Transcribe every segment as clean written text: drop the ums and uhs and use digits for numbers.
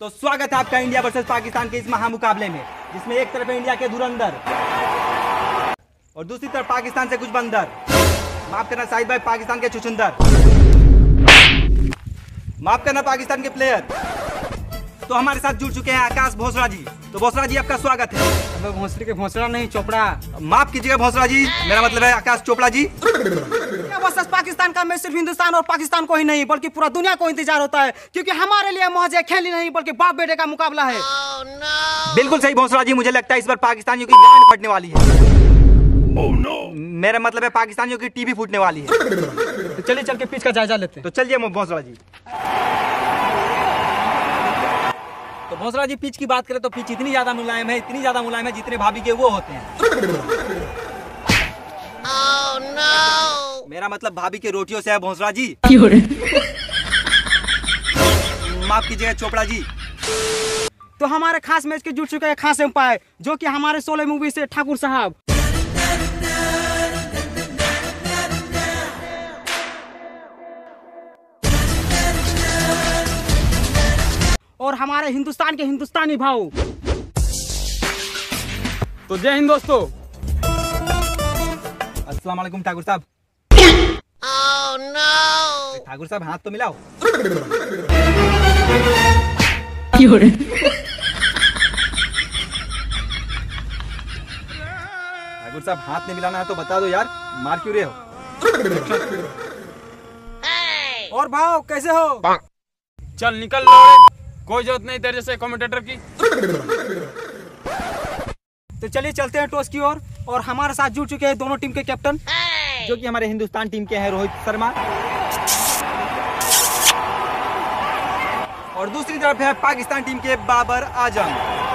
तो स्वागत है आपका इंडिया वर्सेस पाकिस्तान के इस महामुकाबले में, जिसमें एक तरफ है इंडिया के धुरंधर और दूसरी तरफ पाकिस्तान से कुछ बंदर। माफ करना शाहिद भाई, पाकिस्तान के चुचुंदर। माफ करना पाकिस्तान के प्लेयर। तो हमारे साथ जुड़ चुके हैं आकाश भोसड़ा जी। तो भोसड़ा जी आपका स्वागत है। अब भोसड़ी के भोसड़ा नहीं, चोपड़ा। माफ कीजिएगा भोसड़ा जी, मेरा मतलब है आकाश चोपड़ा जी। वर्सेस पाकिस्तान का मैच सिर्फ हिंदुस्तान और पाकिस्तान को ही नहीं बल्कि पूरा दुनिया को इंतजार होता है, क्योंकि हमारे लिए महज एक खेल ही नहीं बल्कि बाप बेटे का मुकाबला है। बिल्कुल सही भोसड़ा जी, मुझे लगता है इस बार पाकिस्तानियों की गांड फटने वाली है। मेरा मतलब है पाकिस्तानियों की टीवी फूटने वाली है। तो चलिए चल के पिच का जायजा लेते हैं। तो चलिए भोसड़ा जी। तो भोसड़ा जी, पिच की बात करें तो पिच इतनी ज्यादा मुलायम है, इतनी ज्यादा मुलायम है जितने भाभी के वो होते हैं। मेरा मतलब भाभी के रोटियों से है भोसड़ा जी। माफ कीजिएगा चोपड़ा जी। तो हमारे खास मैच के जुड़ चुके हैं खास एम्पायर, जो कि हमारे 16 मूवी से ठाकुर साहब। और हमारे हिंदुस्तान के हिंदुस्तानी भाव। तो जय हिंद दोस्तों। अस्सलाम वालेकुम ठाकुर साहब। ठाकुर साहब हाथ तो मिलाओ। ठाकुर साहब हाथ नहीं मिलाना है तो बता दो यार, मार क्यों रहे हो? और भाव कैसे हो? चल निकल लो, कोई जरूरत नहीं तेरे जैसे कमेंटेटर की। तो चलिए चलते हैं टॉस की ओर। और हमारे साथ जुड़ चुके हैं दोनों टीम के कैप्टन, जो कि हमारे हिंदुस्तान टीम के हैं रोहित शर्मा, और दूसरी तरफ है पाकिस्तान टीम के बाबर आजम।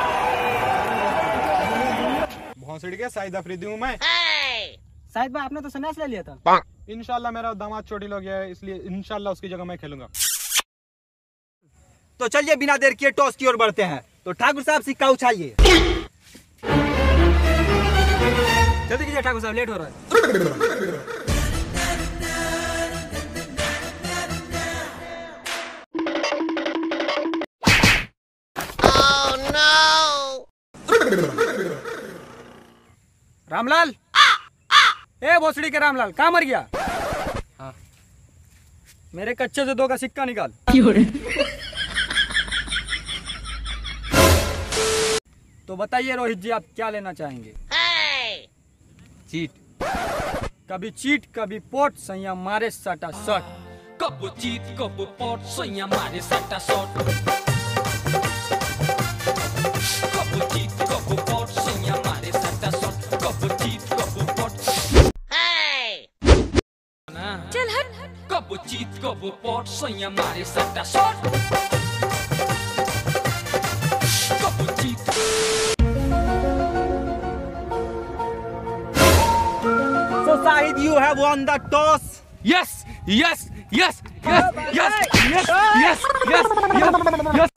भोसड़ी के शाहिद अफरीदी हूँ मैं। शाहिद भाई, आपने तो संन्यास ले लिया था। इंशाल्लाह मेरा दामाद चोटिल हो गया है, इसलिए इंशाल्लाह उसकी जगह मैं खेलूंगा। तो चलिए बिना देर किए टॉस की ओर बढ़ते हैं। तो ठाकुर साहब सिक्का उछालिए। जल्दी कीजिए ठाकुर साहब, लेट हो रहा है। रामलाल, ए भोसड़ी के रामलाल, कहाँ मर गया? हाँ। मेरे कच्चे से 2 का सिक्का निकाल। तो बताइए रोहित जी, आप क्या लेना चाहेंगे? चीट। कभी चीट कभी पोट, सैया मारे सटा शॉट। कब चीत कब पोट, सैया मारे सटा शॉट। कब चीत कब पोट, सैया मारे सटा शॉट। कब चीत कब पोट। चल हट। कब चीत कब पोट, सैया मारे सटा शॉट। कब चीत। So Shahid, you have won the toss. Yes, yes, yes, yes, yes, yes, yes, yes, yes, yes.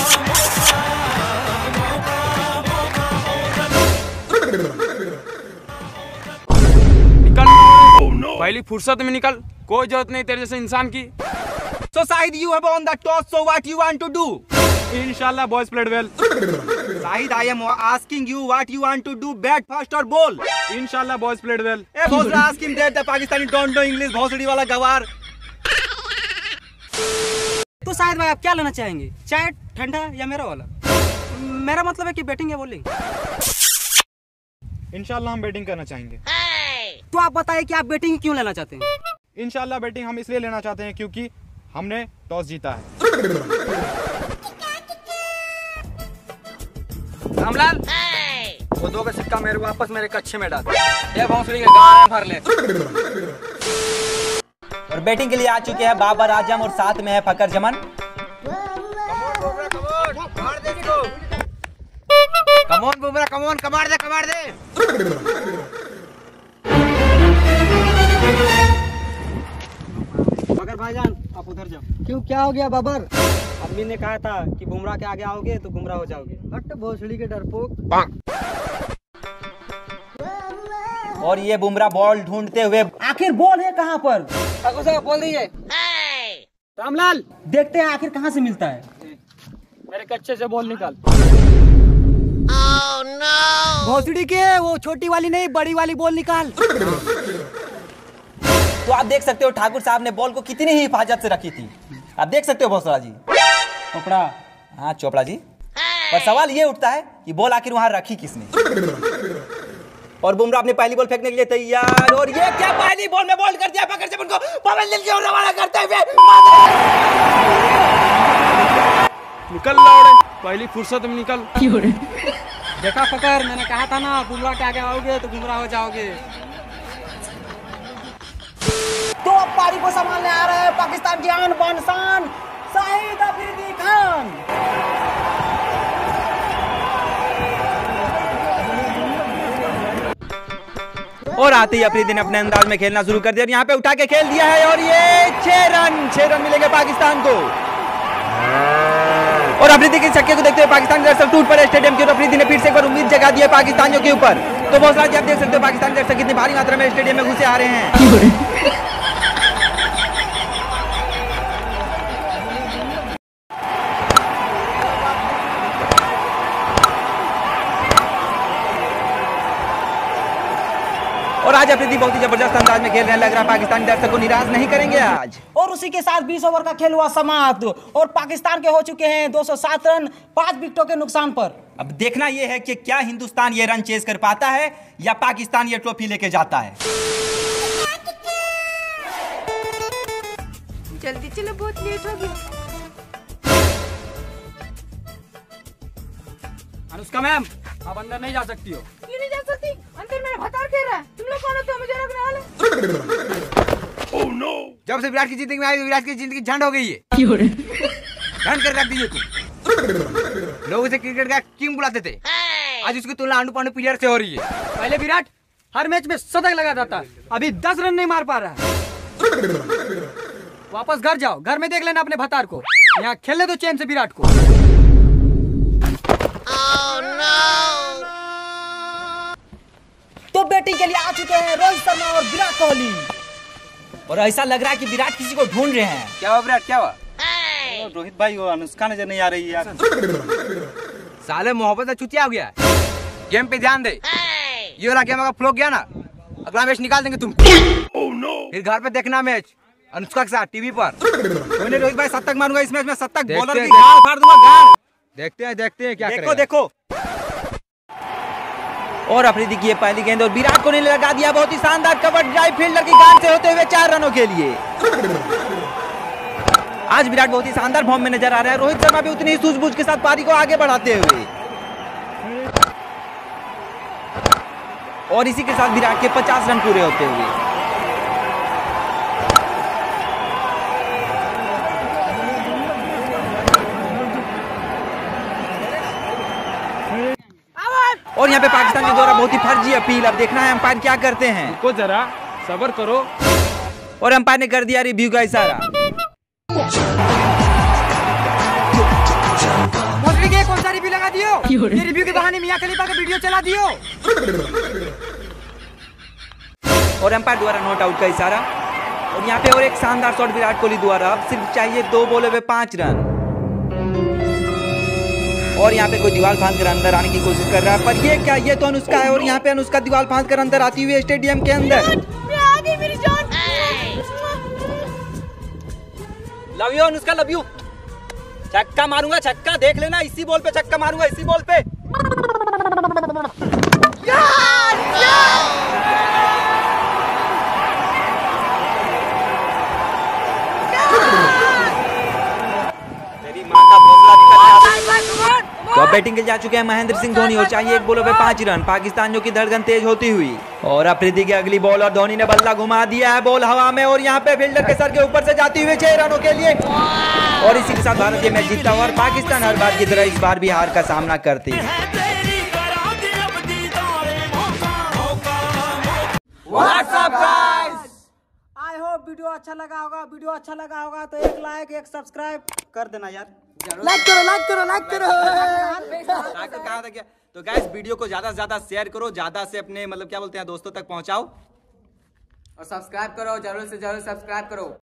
निकल। पहली फुर्सत में निकल, कोई जरूरत नहीं तेरे जैसे इंसान की। So Shahid, you have won the toss. So what you want to do? इंशाल्लाह boys played well. Shahid, I am asking you what you want to do, bat first or ball? इंशाल्लाह बॉयज प्लेड वेल। ए भोसड़ा, ask him that the Pakistani don't know English, भोसड़ी वाला गवार। तो शाहिद भाई, आप क्या लेना चाहेंगे, चाय ठंडा या मेरा वाला? मेरा मतलब है कि बैटिंग या बॉलिंग? इंशाल्लाह हम बैटिंग करना चाहेंगे। तो आप बताइए कि आप बैटिंग क्यों लेना चाहते हैं? इंशाल्लाह बैटिंग हम इसलिए लेना चाहते हैं क्योंकि हमने टॉस जीता है। रामलाल, वो 2 का सिक्का मेरे वापस मेरे कच्चे में डाल। ये भोसड़ी के गाँव में भर ले। और बैटिंग के लिए आ चुके हैं बाबर आजम और साथ में है फकर जमन। कमोन बुमरा, कमोन, कमार दे, कमार दे। मगर भाईजान, आप उधर जाओ। क्यों, क्या हो गया बाबर? अम्मी ने कहा था कि बुमराह के आगे आओगे तो गुमराह हो जाओगे। हट भोसड़ी के डरपोक। और ये बुमराह बॉल ढूंढते हुए, आखिर बॉल है कहाँ पर? ठाकुर साहब बोल दीजिए। रामलाल, देखते हैं आखिर कहाँ से मिलता है। मेरे कच्चे से बॉल निकाल। भोसड़ी के वो छोटी वाली नहीं बड़ी वाली बॉल निकाल। तो आप देख सकते हो ठाकुर साहब ने बॉल को कितनी ही हिफाजत से रखी थी। आप देख सकते हो भोसड़ा जी। चोपड़ा। हाँ चोपड़ा जी, पर सवाल ये उठता है कि बॉल आखिर वहां रखी किसने। और बुमराह अपनी पहली बॉल फेंकने के लिए तैयार, और ये क्या पहली बॉल में बॉल कर दिया पकड़ से उनको पवन लिल के रवाना करते हुए। निकल लौड़े, पहली फुर्सत में निकल। देखा फकर, मैंने कहा था ना बुमराह के आगे आओगे तो गुमराह हो जाओगे। तो अब पारी को संभालने आ रहे हैं पाकिस्तान की आन बान शान शाहिद अफरीदी खान। और आते ही अफरीदी ने अपने अंदाज में खेलना शुरू कर दिया और यहाँ पे उठा के खेल दिया है, और ये 6 रन मिलेंगे पाकिस्तान को। और अफरीदी के छक्के को देखते हुए पाकिस्तान दर्शक टूट पड़े स्टेडियम की, और अफरीदी ने फिर से एक बार उम्मीद जगा दी है पाकिस्तानियों के ऊपर। तो बहुत सारे आप देख सकते हो पाकिस्तानी दर्शक कितनी भारी मात्रा में स्टेडियम में घुसे आ रहे हैं। और आज अफरीदी बहुत ही जबरदस्त अंदाज में खेल रहे हैं, लग रहा है पाकिस्तानी दर्शक को निराश नहीं करेंगे आज। और उसी के साथ 20 ओवर का खेल हुआ समाप्त, और पाकिस्तान के हो चुके हैं 207 रन 5 विकेटों के नुकसान पर। अब देखना यह है कि क्या हिंदुस्तान ये रन चेज कर पाता है या पाकिस्तान ये ट्रॉफी लेके जाता है। जल्दी चलो, बहुत लेट हो गया। अनुष्का मैम, आप अंदर नहीं जा सकती हो। क्यों नहीं जा सकती? अंदर मेरा भतार कह रहा है। तुम लोग कौन होते हो मुझे रखने वाले? Oh no! जब से विराट की जिंदगी में आई, विराट की जिंदगी झंड हो गई है। झंड कर रख दीजिए तुम। लोग उसे क्रिकेट का किंग बुलाते थे, आज उसकी तुलना आंडू पांडू प्लेयर से हो रही है। पहले विराट हर मैच में शतक लगाता था, अभी 10 रन नहीं मार पा रहा है। वापस घर जाओ, घर में देख लेना अपने भतार को। यहाँ खेलने दो चैन से विराट को। तो बैटिंग के लिए आ चुके हैं रोहित शर्मा और विराट कोहली। और ऐसा लग रहा है कि विराट किसी को ढूंढ रहे हैं। क्या हुआ विराट, क्या हुआ? रोहित भाई, वो अनुष्का नजर नहीं आ रही है यार। साले मोहब्बत से चुतिया हो गया। गेम पे ध्यान दे, ये वाला गेम अगर फ्लो गया ना, अगला मैच निकाल देंगे तुम। फिर घर पे देखना मैच अनुष्का के साथ टीवी पर। रोहित भाई शतक मारूंगा इस मैच में, शतक देखते बॉलर हैं, की गाल फाड़ दूंगा गाल। देखते हैं क्या देखो करेगा। देखो। और अफरीदी की ये पहली गेंद, और विराट कोहली ने लगा दिया बहुत ही शानदार कवर ड्राइव फील्डर की गांड से होते हुए 4 रनों के लिए। आज विराट बहुत ही शानदार फॉर्म में नजर आ रहा है, रोहित शर्मा भी उतनी ही सूझबूझ के साथ पारी को आगे बढ़ाते हुए। और इसी के साथ विराट के 50 रन पूरे होते हुए। और यहाँ पे पाकिस्तान के द्वारा बहुत ही फर्जी अपील। अब देखना है अंपायर क्या करते हैं। को जरा सब्र करो। और अंपायर ने कर दिया रिव्यू का इशारा। कौन सा रिव्यू लगा दियो? ये रिव्यू के बहाने मियां खलीफा का वीडियो चला दियो। और अंपायर द्वारा नॉट आउट का इशारा। और यहाँ पे और एक शानदार शॉट विराट कोहली द्वारा। अब सिर्फ चाहिए 2 बॉलों पे 5 रन। और यहाँ पे कोई दीवार फांद कर अंदर आने की कोशिश कर रहा है, पर ये क्या, ये तो अनुष्का है। और यहाँ पे अनुष्का दीवार फांद कर अंदर आती हुई स्टेडियम के अंदर। मेरी जान। Love you Anushka, love you. छक्का मारूंगा, छक्का देख लेना, इसी बॉल पे छक्का मारूंगा, इसी बॉल पे। तेरी माँ का भोसला निकल। तो अब बैटिंग के जा चुके हैं महेंद्र सिंह धोनी, और चाहिए 1 बॉलों पे 5 रन। पाकिस्तानियों की धड़कन तेज होती हुई। और अफरीदी की अगली बॉल, और धोनी ने बल्ला घुमा दिया है, बॉल हवा में, और यहाँ पे फील्डर के सर के ऊपर से जाती हुई 6 रनों के लिए। और इसी के साथ भारत ये मैच जीतता हुआ, और पाकिस्तान हर बार की तरह इस बार भी हार का सामना करती है। आई होप वीडियो अच्छा लगा होगा। वीडियो अच्छा लगा होगा तो एक लाइक, एक सब्सक्राइब कर देना यार। लाइक करो, लाइक करो, लाइक करो। कहाँ तक? तो गाइस वीडियो को ज्यादा से ज्यादा शेयर करो, ज्यादा से अपने मतलब क्या बोलते हैं दोस्तों तक पहुंचाओ। और सब्सक्राइब करो, जरूर से जरूर सब्सक्राइब करो।